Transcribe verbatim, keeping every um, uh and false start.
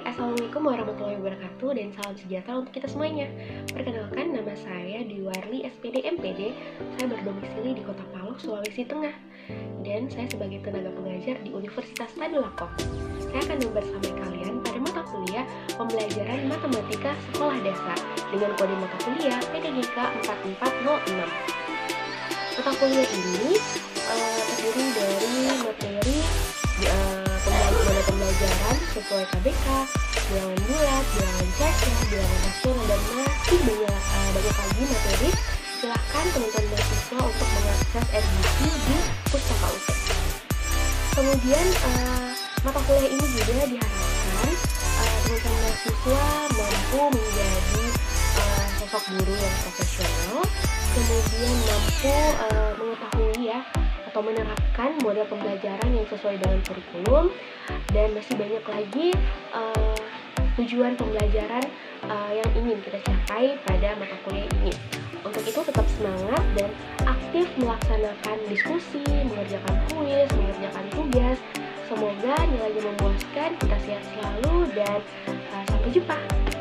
Assalamualaikum warahmatullahi wabarakatuh dan salam sejahtera untuk kita semuanya. Perkenalkan, nama saya Dwiarli S P D M P D. Saya berdomisili di Kota Palu, Sulawesi Tengah. Dan saya sebagai tenaga pengajar di Universitas Tadulako. Saya akan membersamai kalian pada mata kuliah pembelajaran matematika sekolah dasar dengan kode mata kuliah P D G K empat empat nol enam. Mata kuliah ini uh, terdiri dari materi uh, pembelajaran sesuai K B K, bilangan bulat, bilangan caca, bilangan rasional, dan masih banyak uh, banyak lagi materi. Silahkan teman-teman mahasiswa untuk mengakses edisi di Pustaka U T. Kemudian uh, mata kuliah ini juga diharapkan uh, teman-teman mahasiswa mampu menjadi uh, sosok guru yang profesional, kemudian mampu uh, mengetahui ya atau menerapkan model pembelajaran yang sesuai dengan kurikulum, dan masih banyak lagi uh, tujuan pembelajaran uh, yang ingin kita capai pada mata kuliah ini. Untuk itu tetap semangat dan aktif melaksanakan diskusi, mengerjakan kuis, mengerjakan tugas. Semoga nilainya memuaskan, kita sehat selalu, dan uh, sampai jumpa.